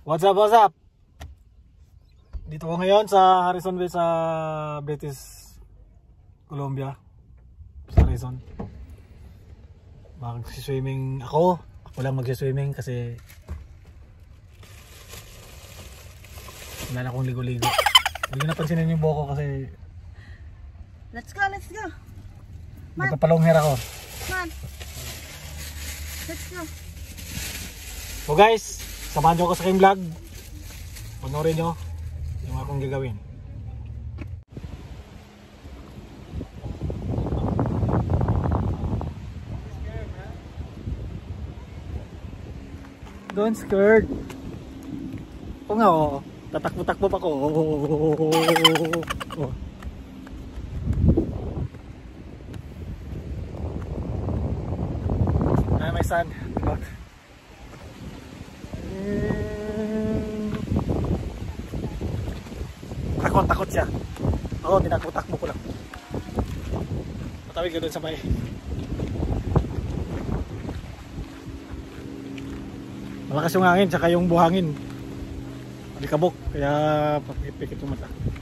What's up, what's up? Dito ko ngayon sa Harrison Bay sa British Columbia. Sa Harrison. Mag-swimming ako. Ako lang mag-swimming kasi wala na akong ligo-ligo. Hindi ko napansinin yung buhok ko kasi let's go. nagpapalong hair ako. Man. Let's go. So guys, samahan nyo ako sa aking vlog. Panoorin nyo yung akong gagawin. Don't scared. Oo nga, oh. Tatakbo-takbo pa ko. Oh. Ah, my son. Look. Takot siya. Oo, tinakbo-takbo ko lang. Matawid ka doon sa may. Malakas yung hangin, tsaka yung buhangin. Alikabok, kaya pakipikit yung mata.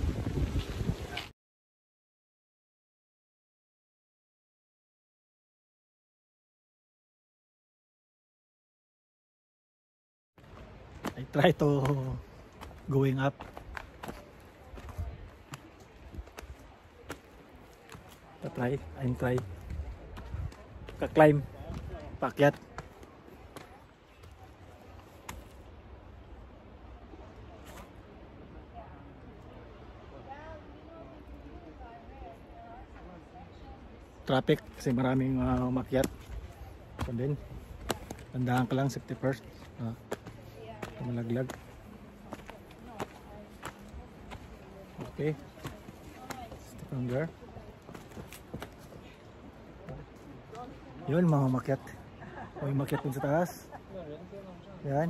I try to going up. I'm try. Ka-climb. Paakyat. Traffic kasi maraming umakyat. So din, tandaan ka lang, safety first. Malaglag. Okay. Step on there. Yun, mga umakyat. O yung umakyat dun sa taas. Yan.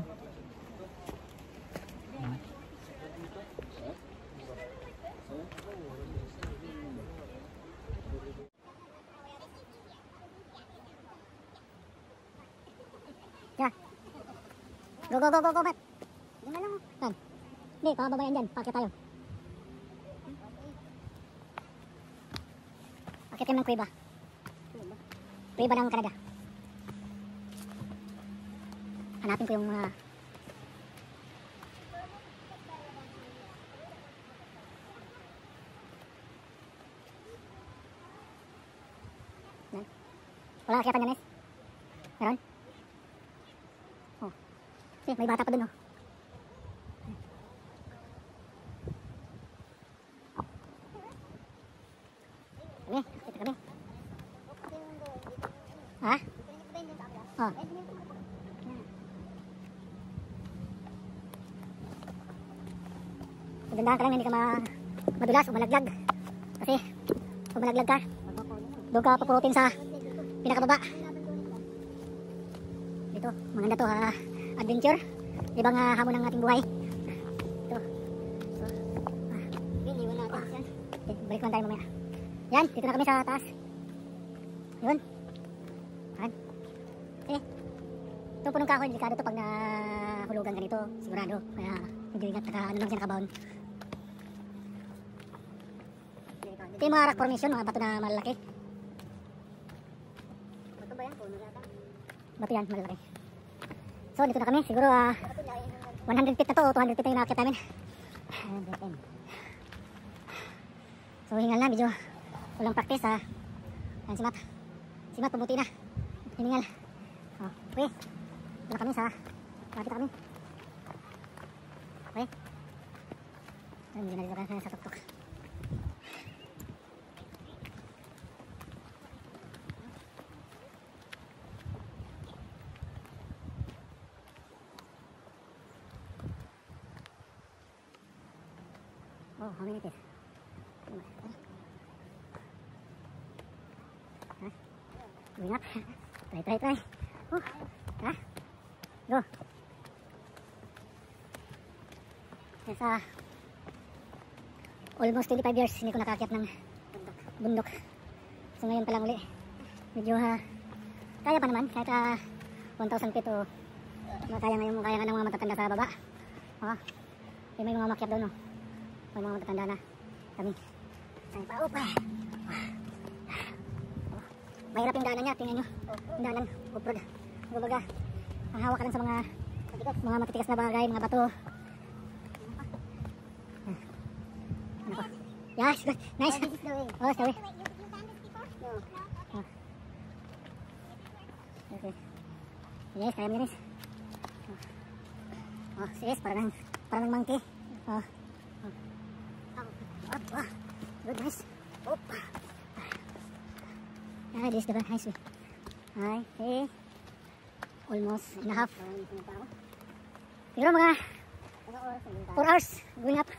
Ya. Go, Matt. Yan lang mo. Yan. Hindi, pababayan dyan. Pakit tayo. Pakit kami ng kuweba. Kuweba ng Canada. Hanapin ko yung yan. Wala akyatan dyan, Nes? Meron? Oh. May bata pa dun, oh. Kami, kita kami. Ha? Oh. Magandaan ka lang, hindi ka madulas o malaglag. Kasi, kung malaglag ka, doon ka papurutin sa pinakababa. Dito, maganda to, adventure. Ibang hamon ng ating buhay. Ito. Okay, balik lang tayo mamaya. Yan, dito na kami sa taas. Yun. Yan. Ito punong kahoy, delikado to pag nahulugan ganito, sigurado. Kaya medyo ingat, ano lang siya nakabaon. Ito yung mga rock formation, mga bato na malalaki. Bato ba yan? Bato yan, malalaki. So, dito na kami. Siguro 100 feet na to o 200 feet na yung nakakit namin. So, hingal na. Medyo walang practice, ha. Yan si Matt. Si Matt, pabuti na. Hiningal. Oh, okay. Dito na kami sa lapit na kami. Okay. Hindi na dito kami sa tuktok. Oh, how many it is? Going up. Try. Oh, go. Yes, almost 25 years hindi ko nakaakyat ng bundok. So ngayon pa lang uli. Medyo kaya pa naman kahit 1,000 feet o kaya nga ng mga matatanda sa baba. Ha? May mga makyat doon, no? May mga matatanda na. Kami. Ay, pa. Mahirap yung daanan niya, tingnan nyo. Yung daanan, off-road. Kumbaga, ang hawak ka lang sa mga matitigas na bagay, mga bato. Ano ko? Yes, good. Nice. Oh, it's the way. Okay. Yes, kaya mo guys. Oh, serious, parang monkey. Oh. Up. Good, nice. Up. Ah, this is the nice way. Ay, okay. Almost and a half. Siguro mga 4 hours going up.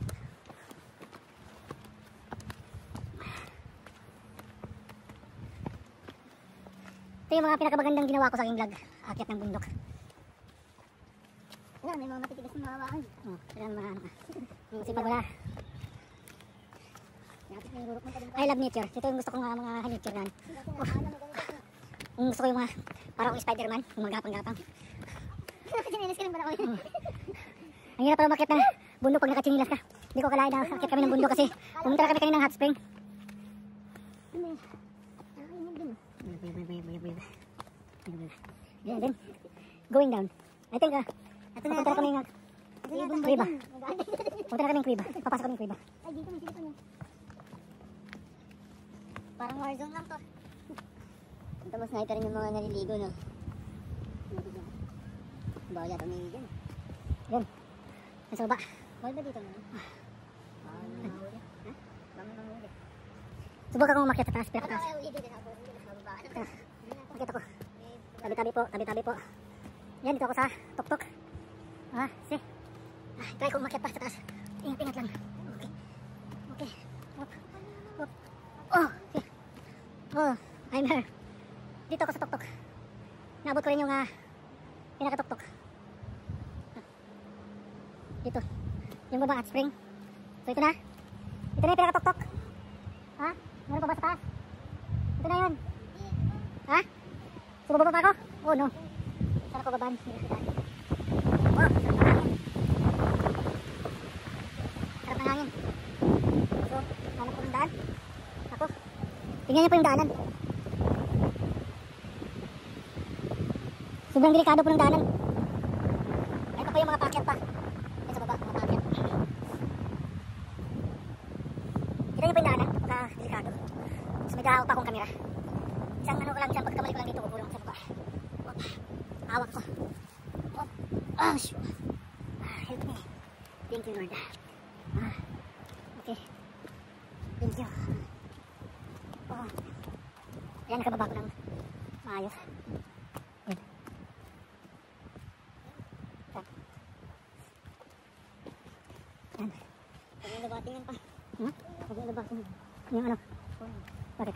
Ito yung mga pinakamagandang ginawa ko sa aking vlog. Akyat ng bundok. Wala, may mga matitigas na mawawaan. Oh, kaya mga ano ka. Yung sipag wala. I love nature. Ito yung gusto ko nga mga nature yan. Oh. Yung gusto ko yung mga parang Spider-Man, yung mga gapang-gapang. Chinilas ka lang para ko. Ang hirap pala umakyat ng bundok pag nakachinilas ka. Hindi ko kalain na akyat kami ng bundok kasi pumunta kami kanina ng hot spring. Then, going down. I think, pupunta na kami ng Kuiba. Pupunta na kami ng Kuiba. Papasok kami ng Kuiba. Ay, dito may silikon yun. Parang war zone lang to. Ito mas nakita rin yung mga naliligo, no? Bawal yata may dyan. Yun. Nasa baba. Bawal ba dito, no? Subukan kong umakyat sa taas, pero taas. Umakyat ako. Tabi-tabi po. Yan, dito ako sa tuk-tuk. Try ko umakyat pa sa taas. Ingat lang. Okay. Up. Oh, okay. Oh, I'm here. Dito ako sa tuk-tuk. Naabot ko rin yung pinaka-tuk-tuk. Dito. Yung babang hot spring. So ito na. Ito na yung pinaka-tuk-tuk. Ha? Meron pa ba sa taas? Ito na yun. Ha? So bababa pa ako? Oh no. Saan ako babaan? Oh, sarap ng hangin. So, hanap ko ng daan. Ako. Tingnan niyo po yung daanan. Sobrang delikado po ng daanan. Ito po yung mga packet pa. Ito sa baba, mga packet. Tingnan niyo po yung daanan. Delikado. So may dahawak pa akong kamera. Isang ano ko lang dyan, pagkamali ko lang dito, kukulong sa baba. Hawak ko. Sure. Help me. Thank you, Lord. Okay. Thank you. Oh. Ayan, nakababa ko ng maayos. Good. Ayan. Huwag yung labatingan pa. Huwag yung labatingan. Yung ano? Bakit?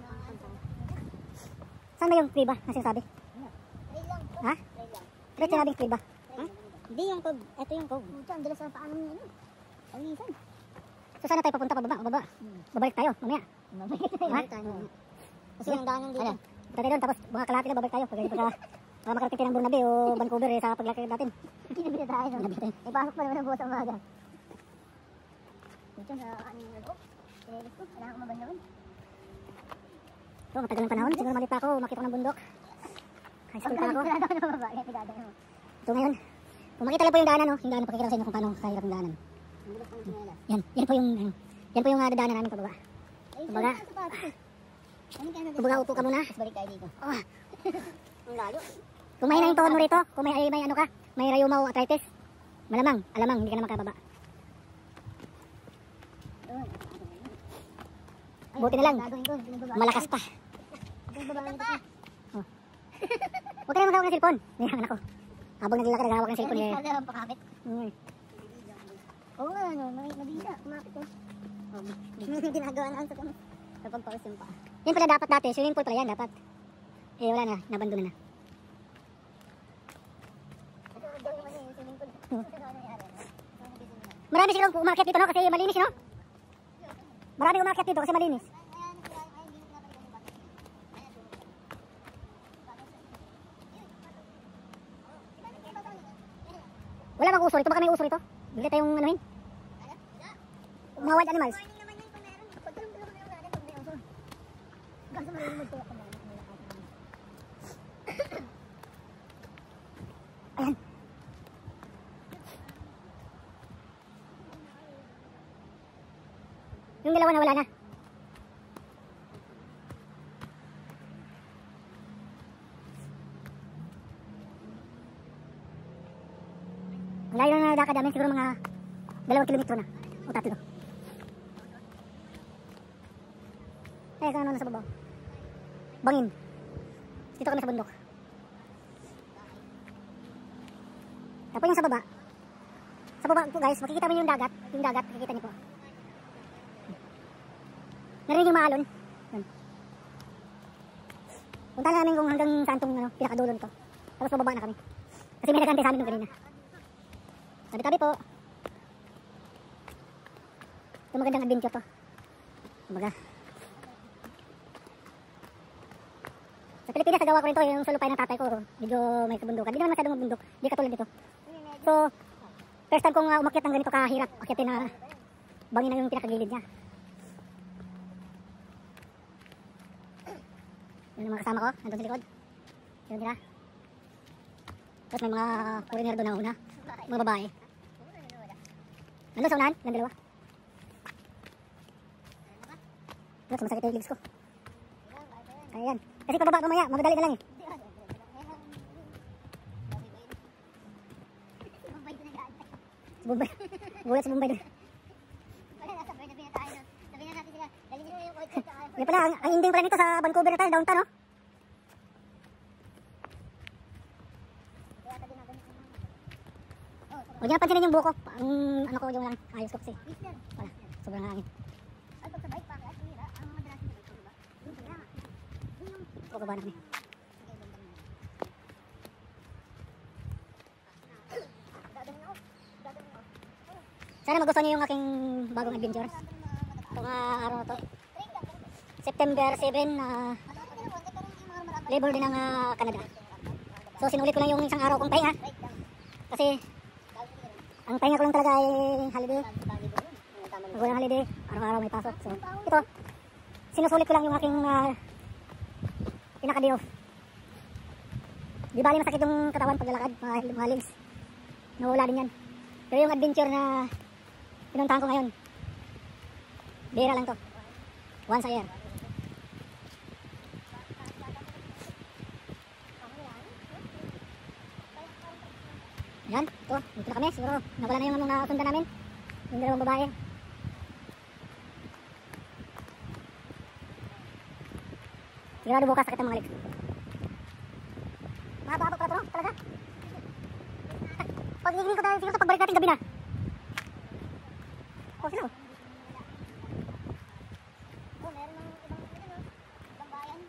Saan ba yung kriba na sinasabi? Ha? Bakit sinabing kriba? Hindi yung kog. Ito yung kog. Ang dalas na paano niya. Pag-isan. So sana tayo papunta pababa? Baba. Babalik tayo mamaya. Babalik tayo. Kasi yung daanan dito. Punta tayo doon tapos mga kalahati na babalik tayo. Para makarating tayo ng Burnabe o Vancouver sa paglaki natin. Pinabili tayo. Ipasok pa naman ang buwas ang maga. Dito sa kanin na loob. Pinilis ko. Kailangan ko mabanyawan. So matagal ng panahon. Siguro malit pa ako. Makita ko ng bundok. High school pa ako. So ngayon, kung makita lang po yung daanan, no? Yung daanan, pakikita ko sa inyo kung paano kahirap yung daanan. Yan po yung daanan namin pababa. Kumbaga upo ka muna. Balik tayo dito. Ang layo. Kung may na yung tono rito, kung may ano ka, may rheumatoid arthritis, alamang, hindi ka na makababa. Buti na lang, malakas pa. Huwag ka na maghawak ng cellphone. May anak ko. Habang naglalakad, naghawak ng cellphone eh. Kaya pakapit. Oo nga, nabisa. Kumapit eh. Ginagawa na sa kanya. Kapag paus yung paa. Yan pala dapat dati. Swimming pool pala yan dapat. Eh wala na, nabandona na. Marami silang umakyat dito, no? Kasi malinis, no? Marami umakyat dito kasi malinis. Wala bang usur? Ito baka may usur ito? Bigla tayong anuhin. Mga wild animals. Ayan. Yung dalawa na wala na. Ang layo na nakakad namin, siguro mga 2 kilometro na. O 3. Eh, kung ano nasa baba. Bangin. Dito kami sa bundok. Tapos yung sa baba. Sa baba po guys, makikita mo yung dagat. Yung dagat, makikita niyo po. Narinig yung maalon. Yun. Punta na namin kung hanggang saan tong pinakadulo nito. Tapos bababa na kami. Kasi may nagante sa amin nung kanina. Tabi-tabi po. Ito magandang adventure to. Kumbaga. Sa Pilipinas, nagawa ko rin to. Yung sa lupay ng tatay ko. Medyo may kabundukan. Hindi naman masyadong magbundok. Hindi katulad dito. So, first time kong umakyat ng ganito kahirap. Akyatin na bangin na yung pinakagilid niya. Yan ang mga kasama ko. Nandun sa likod. Yun nila. Tapos may mga foreigner doon na una. Mga babae. Nandun sa unahan. Yung dalawa. Tapos sumasakit yung legs ko. Ayan. Kasi pababa mamaya. Mamadali na lang eh. Bombay. Gulat si Bombay doon. Yan pala, ang ending pala nito sa Vancouver na tayo, downtown, no? Huwag niyo napansinin yung buko. Ang ano ko yung lang, ayos ko kasi. Wala, sobrang hangin. Bukaba na kami. Sana magustuhan niyo yung aking bagong adventure. Itong araw na to. September 7, labor din ng Canada. So sinulit ko lang yung isang araw kong pahinga. Kasi ang pahinga ko lang talaga ay holiday. Pag walang holiday, araw-araw may pasok. So ito, sinusulit ko lang yung aking pinaka-day off. Di bali masakit yung katawan paglalakad, mga legs. Nawala din yan. Pero yung adventure na pinuntahan ko ngayon, bira lang to. Once a year. Yan, ito, dito na kami. Siguro nawala na yung nasundan namin. Yung dalawang babae. Sigurado bukas sakit ang mga legs. Mahaba-haba pala ito, talaga. Pag hihingin ko tayo, siguro sa pagbalik natin gabi na. Oh, sila. Oh, meron ng ibang bayan.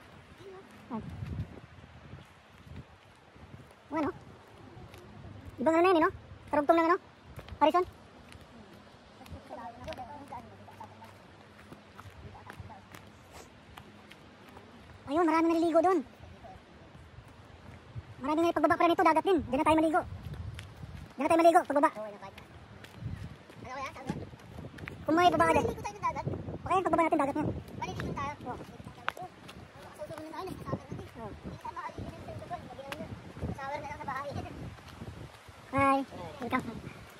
Oh, ano? Ibang ano na yun, no? Karugtong lang, ano? Harrison? Ayun, marami naliligo doon. Marami nga pagbaba pala nito, dagat din. Diyan na tayo maligo. Diyan na tayo maligo, pagbaba. Ano kaya? Kung may baba ka dyan. Maligo tayo ng dagat? Okay, pagbaba natin dagat yan. Maligo tayo? Oo. Susunod na tayo, nagsasabi natin. Oo. Hindi tayo makaligo ng susunod. Shower na lang sa bahay. Hi. Welcome.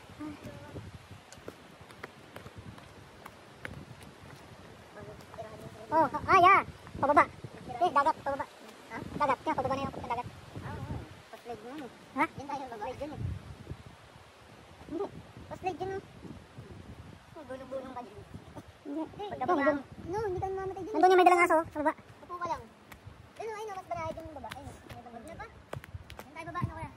Oh, yeah. Pababa. Dagat, pababa. Ha? Dagat, kaya pababa na yung dagat. Post-leg mo. Ha? Yan tayo, pababa dyan eh. Hindi. Post-leg dyan oh. Bulong-bulong ka dyan. Hindi. Pagkababa. No, hindi ka mamatay dyan. Nandun yung may dalang aso, sa baba. Upo ka lang. Ano, ayun, mas banahay dyan yung baba. Ayun, may bangod na pa. Yan tayo baba, ano kaya?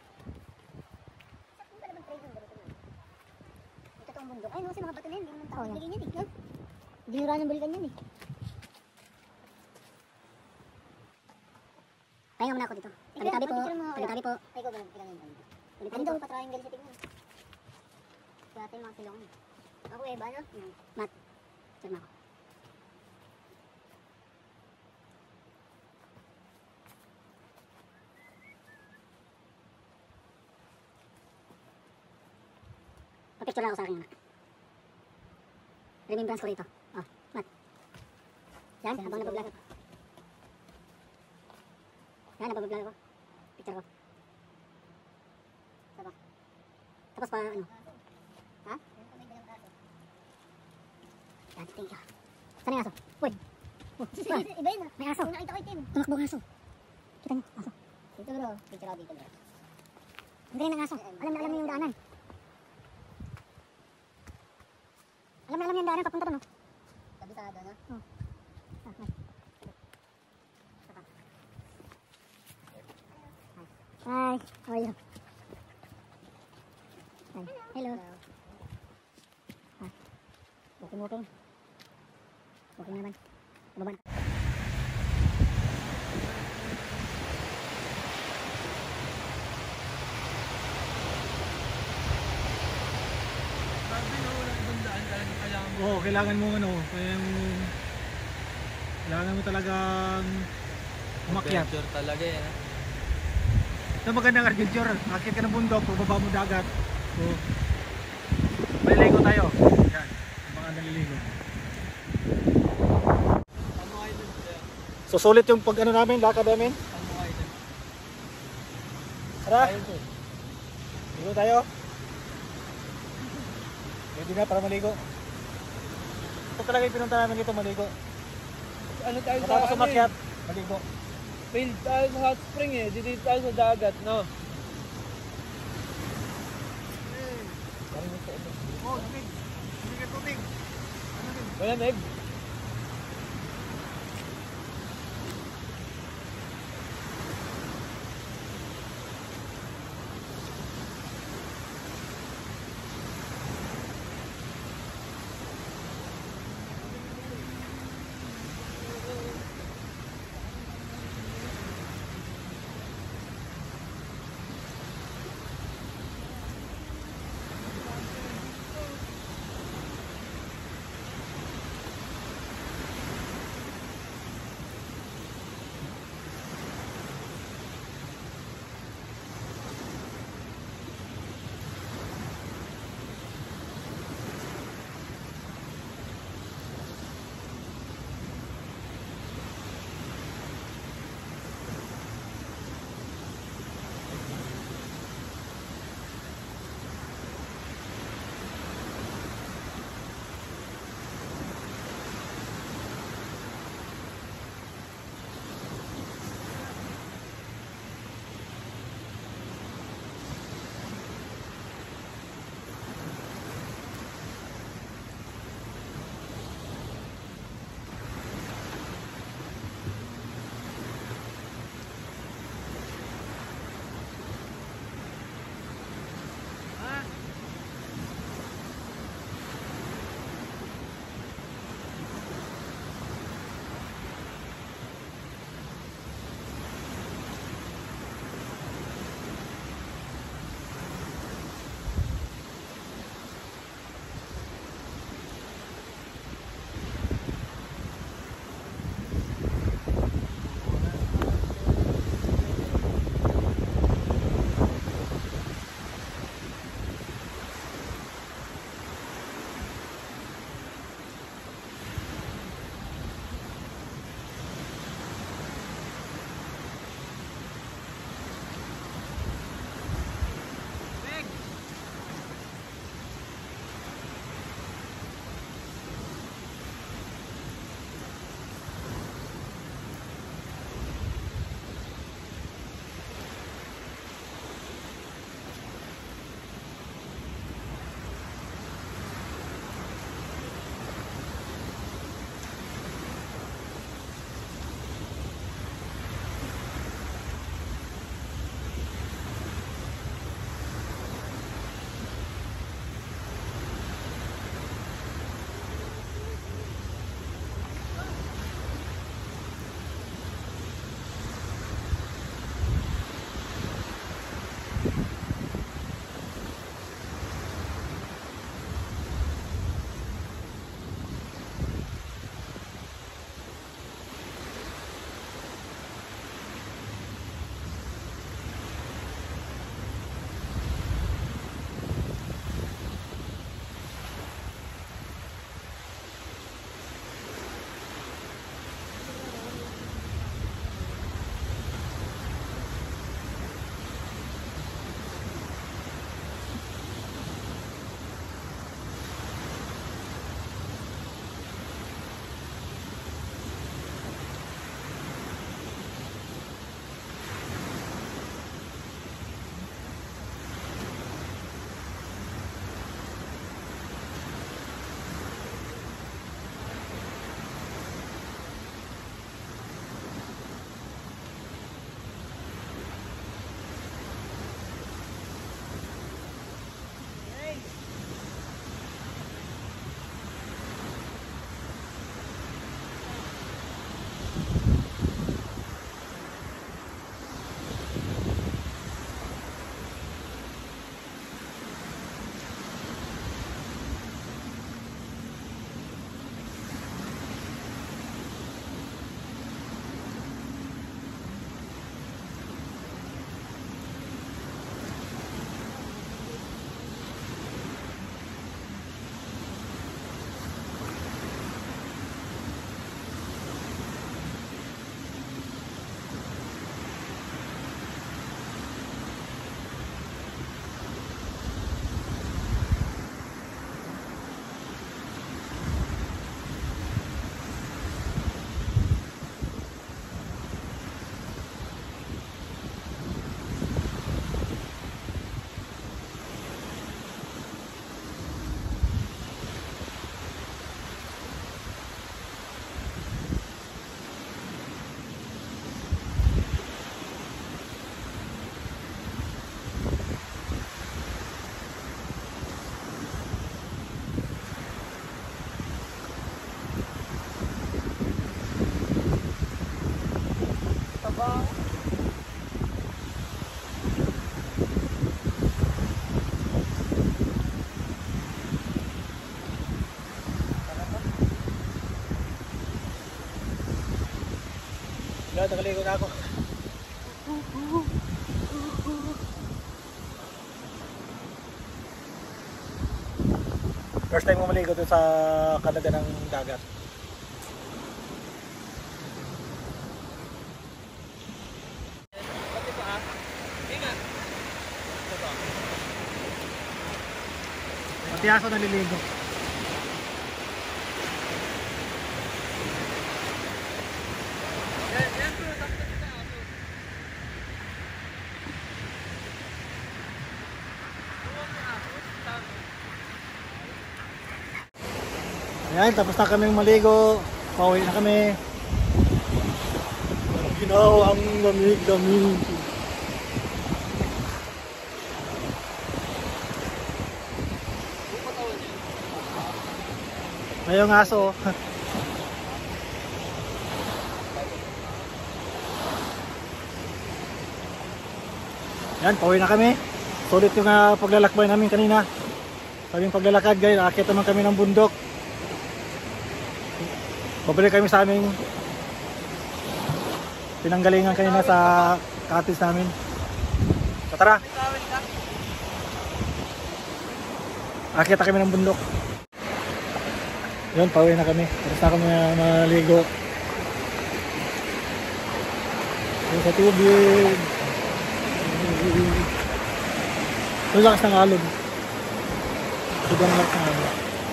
Saan pala mag-trade yung ganito na? Ito itong bundok. Ayun, kasi mga bato na yan. Hindi naman tao. Hindi ganyan eh. Dinura ng bulikan yan eh. Pahinga muna ako dito. Tabi-tabi po. Tabi-tabi po. Ay, ko ba lang pinangin? Ando, pa-triangle sa tingin. Kaya natin mga silong. Ako eh, ba no? Mat. Saan ako? Picture lang ako sa akin. Remembrance ko rito. Oh, mat. Yan, habang nabablog ako. Yan, nabablog ako. Picture ko. Saba. Tapos pa, ano? Ha? Yan, thank you. Saan yung aso? Uy! Iba yun ah. May aso. Nakita ko itim. Tumakbo ang aso. Kita niyo, aso. Dito bro. Picture ako dito bro. Ang galing ng aso. Alam na alam niyo yung daanan. Alam na yung daanan papunta doon, no? Kabisado, no? Oo. Ah, nice. Hi. How are you? Hi. Hello. Ah. Walking. Walking naman. Baba na. Oo, kailangan mo kailangan mo talagang umakyat. Adventure talaga eh. Ito magandang adventure. Akit ka ng bundok, pababa mo dagat. So, maliligo tayo. Yan, mga naliligo. Ano island siya? So sulit yung pag ano namin, lakad namin. Ano island? Tara! Ligo tayo. Ready na para maligo. Ito talaga yung pinunta namin dito, maligo. Ano tayo sa Matapos ano umakyat, eh? maligo. Failed tayo sa hot spring eh. Dito tayo sa dagat, no? Oh, lamig. Lamig ang tubig. Wala Meg. nakaligo na ako. First time mo maligo doon sa kalaga ng dagat. Pati aso naliligo. Ayan, tapos na kaming maligo. Pauwi na kami. Ginawa ang lamig-lamig. Ayong aso. Yan, pauwi na kami. Sulit yung paglalakbay namin kanina. Kaming paglalakad guys, akit naman kami ng bundok. Pabalik kami sa aming pinanggalingan kanina sa cottage namin. So, tara. Akit kami ng bundok. Yun, pauwi na kami. Tapos na kami maligo. Yun sa tubig. Yung lakas ng alon. Sobrang lakas ng alon.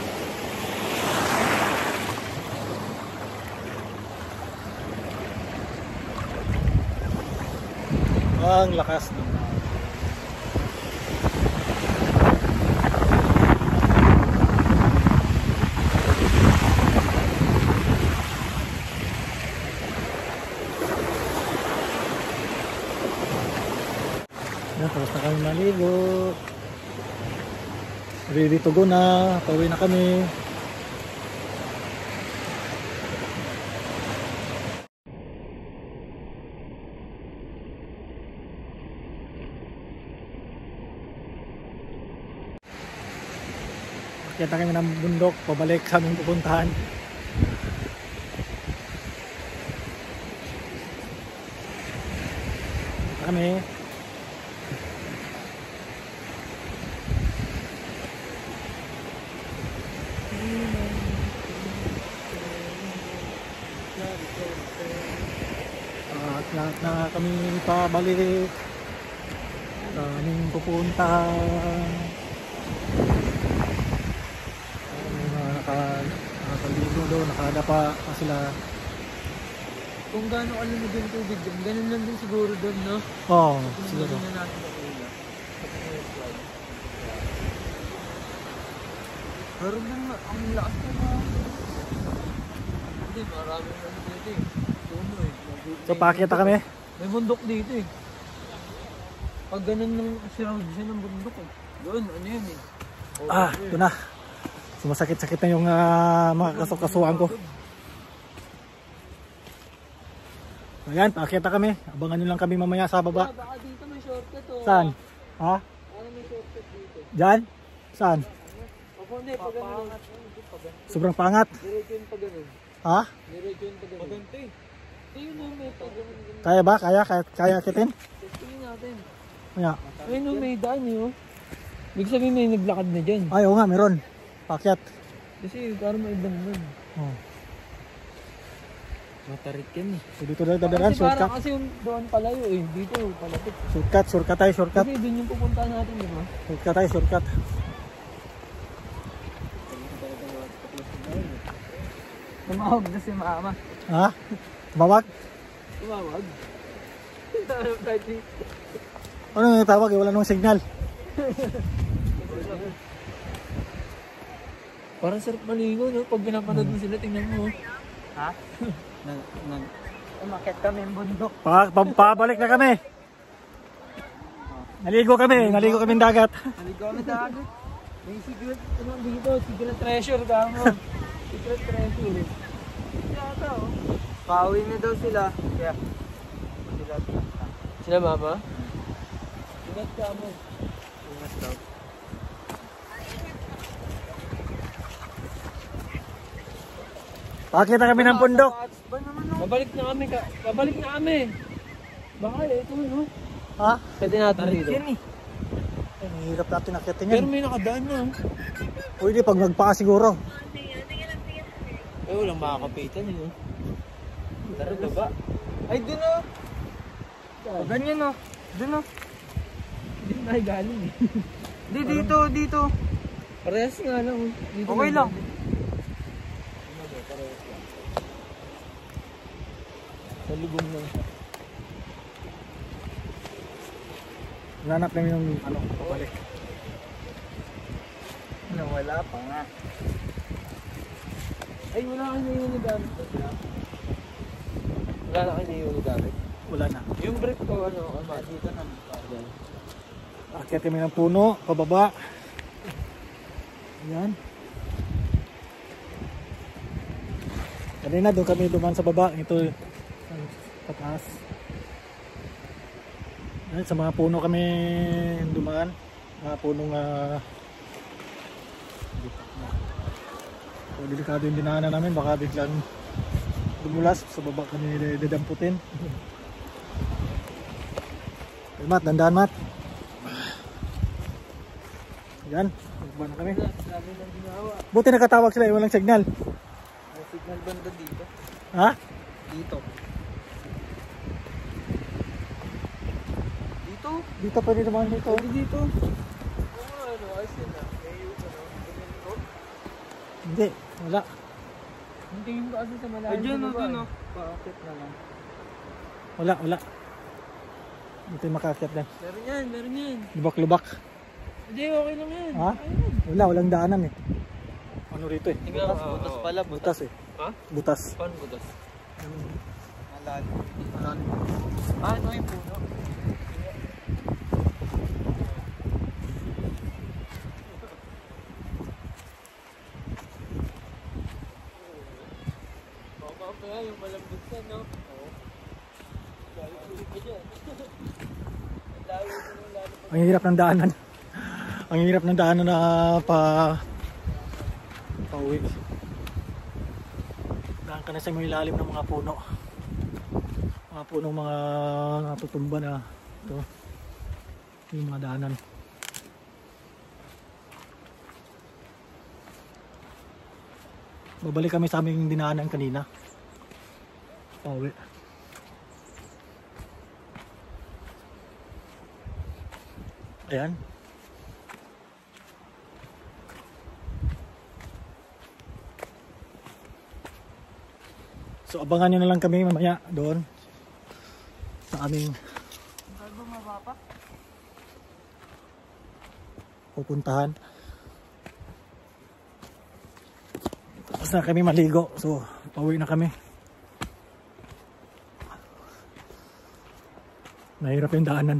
Ang lakas ng alon. Tapos na kami maligo. Ready to go na. Pauwi na kami. Kita kami ng bundok. Pabalik kami pupuntahan. Kami. Lahat na kami pabalik. Kaming pupunta. Nakaligo doon, nakadapa pa sila. Kung gaano kalamig yung tubig dyan, ganun lang din siguro doon, no? Oo, siguro. Tingnan natin ang ulan. Pero ang lakas na mga. Hindi, maraming ano dito eh. Tumo eh. So pakita kami. May bundok dito eh. Pag ganun ng surround siya ng bundok eh. Doon, ano yan eh. Ito na. Sumasakit-sakit na yung mga kasukasuan ko. Ayan, pakita kami. Abangan nyo lang kami mamaya sa baba. Baka dito may shortcut oh. Saan? Ha? Ano may shortcut dito? Diyan? Saan? Opo, hindi, pag ganun. Sobrang pangat. Diretso yung pag ganun. Ha? Diretso yung pag ganun. Pagante eh. Ayun na may pag ganun. Kaya ba? Kaya akitin? Tingin natin. Kaya. Ayun no, may daan yun. Ibig sabihin may naglakad na dyan. Ay, oo nga, meron. Pakyat. Kasi parang may ibang naman. Oh. Matarik yan eh. So dito lang dadaan, Kasi shortcut. parang kasi yung doon palayo eh. Dito palapit. Shortcut tayo, shortcut. Kasi doon yung pupuntahan natin, di ba? Shortcut tayo, shortcut. Tumawag na si mama. Ha? Bawag? Tumawag? Ano yung tawag? Wala nang signal. Parang sarap maligo, no? Pag pinapanood mo sila, tingnan mo. Ha? Umakyat kami yung bundok. Pabalik na kami. Naligo kami ng dagat. Naligo kami dagat. May secret, ano dito? Secret treasure ka mo. Secret treasure. Yata, oh. Pauwi na daw sila. Kaya, sila mama? Ingat ka mo. Ingat daw. Pakita kami ng bundok. Babalik na kami. Babalik na kami. Baka ito no? Ha? Pwede natin dito. Yan eh. Ay, mahirap natin akyatin yan. Pero may nakadaan na. Pwede pag magpaka siguro. Eh, walang makakapitan eh. Tara, baba. Ay, dun o. Ganyan o. Dun o. Hindi na galing eh. Hindi, dito. Parehas nga lang. Dito okay lang. Sa lubong lang. Nanap namin yung ano, pabalik. Wala pa nga. Ay, wala kayo na yung nagamit. Wala na kayo na yung nagamit. Wala na. Yung brick ko, ano, dito na. Akyat kami ng puno, pababa. Ayan. Kanina doon kami dumaan sa baba. Ito pataas. Ayan, sa mga puno kami dumaan. Mga punong so, delikado yung dinaanan namin. Baka biglang dumulas. Sa baba kami dadamputin. Okay, Mat, dandaan Mat. Yan, magba na kami. Buti nakatawag sila, walang signal. May signal banda dito. Ha? Dito. Dito? Dito pwede naman dito. Dito. Ano, ayos yun ah. Hindi, wala. Yung tingin ko kasi sa malalim. Ay, dyan o, dun o. Paakit na lang. Wala. Dito yung makakit lang. Meron yan. Lubak-lubak. Hindi, okay lang yan. Ha? Walang daanan eh. Ano rito eh? Tingnan mo, butas pala. Butas eh. Ha? Butas. Paano butas? Malalim. Ano yung puno? Baka pa yung malambot ka, no? Oo. Ang hirap ng daanan. Ang hirap ng daanan na pauwi. Daan ka na sa mga ilalim ng mga puno. Mga punong mga natutumba na ito. Yung mga daanan. Babalik kami sa aming dinaanan kanina. Pauwi. Ayan. So abangan nyo na lang kami mamaya doon sa aming pupuntahan. Tapos na kami maligo, so pauwi na kami. Mahirap yung daanan.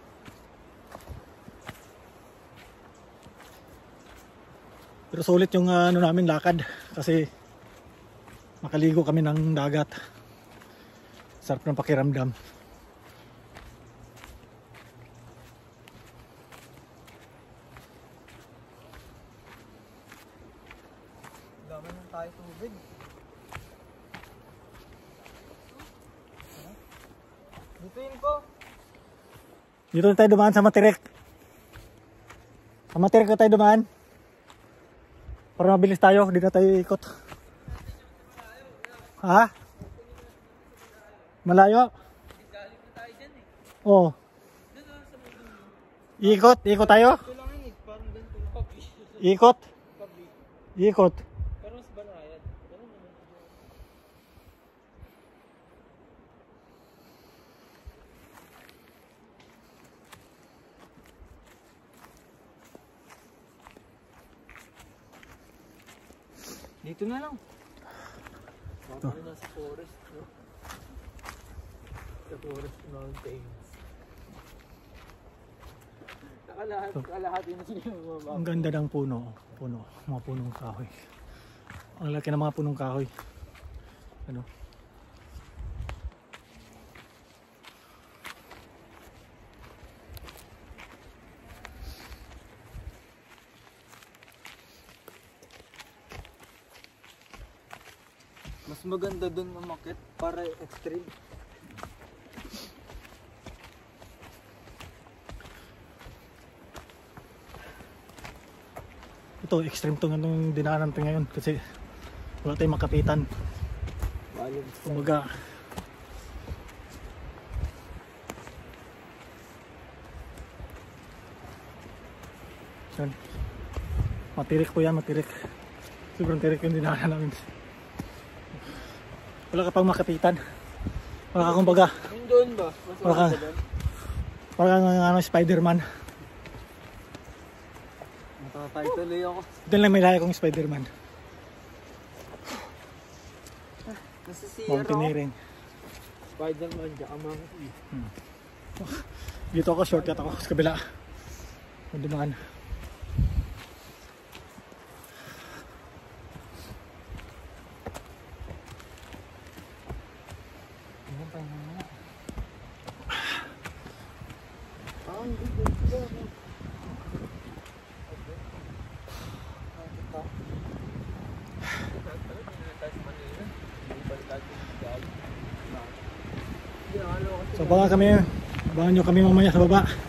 Pero sulit yung ano namin lakad kasi makaligo kami ng dagat. Sarap ng pakiramdam. Dami nang tayo tubig. Dito yun po. Dito na tayo dumaan sa Matirek. Sa Matirek na tayo dumaan. Para mabilis tayo, hindi na tayo ikot. Ha? Malayo? Oo. Ikot tayo? Ikot? Ikot. Pero mas banayan. Dito na lang. Ito. Ito na sa forest, no? Sa forest mountains. Kalahati na sila yung mga Ang ganda ng puno. Mga punong kahoy. Ang laki ng mga punong kahoy. Ano? Mas Mas maganda dun umakit para extreme. Ito, extreme to ng dinaanan natin ngayon kasi wala tayong makapitan. Kumbaga, yan. Matirik po yan, matirik. Sobrang tirik yung dinaanan namin. Wala ka pang makapitan. Wala ka kumbaga. Yung doon ba? Mas Wala ka. Wala ka ng Spider-Man. matatay tuloy ako. Doon lang may lahi kong Spider-Man. Nasisira ako. Mountaineering. Spider-Man, diyan ang mga Dito ako, shortcut ako sa kabila. Dumaan. So baka kami, abangan nyo kami mamaya sa baba.